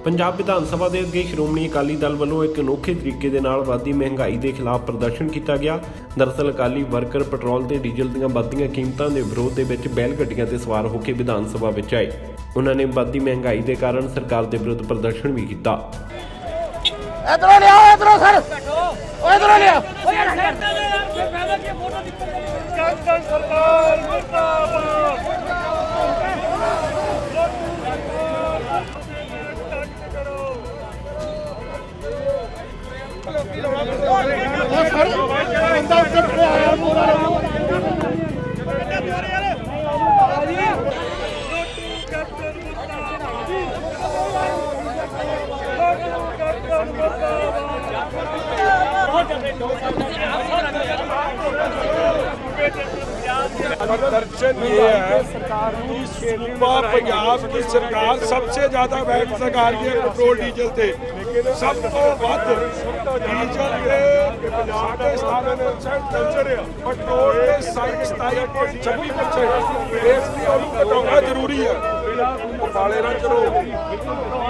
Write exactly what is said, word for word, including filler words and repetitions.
पंजाब विधान सभा के अगे श्रोमणी अकाली दल वालों एक अनोखे तरीके दे नाल वधदी महंगाई के खिलाफ प्रदर्शन किया गया। दरअसल अकाली वर्कर पेट्रोल ते डीजल दीआं वधदियां कीमतां दे विरोध दे विच बैल गड्डियां ते सवार होकर विधान सभा विच आए। उन्होंने वधदी महंगाई के कारण सरकार के विरुद्ध प्रदर्शन भी किया। दर्शन ये है कि सूबा पंजाब की सरकार सबसे ज्यादा वैट सरकार की पेट्रोल डीजल थे सब तो वध डीजल के साढ़े सतावन पेट्रोल के साढ़े सताई पॉइंट छब्बी परसेंट घटाना जरूरी है। काले ना करो।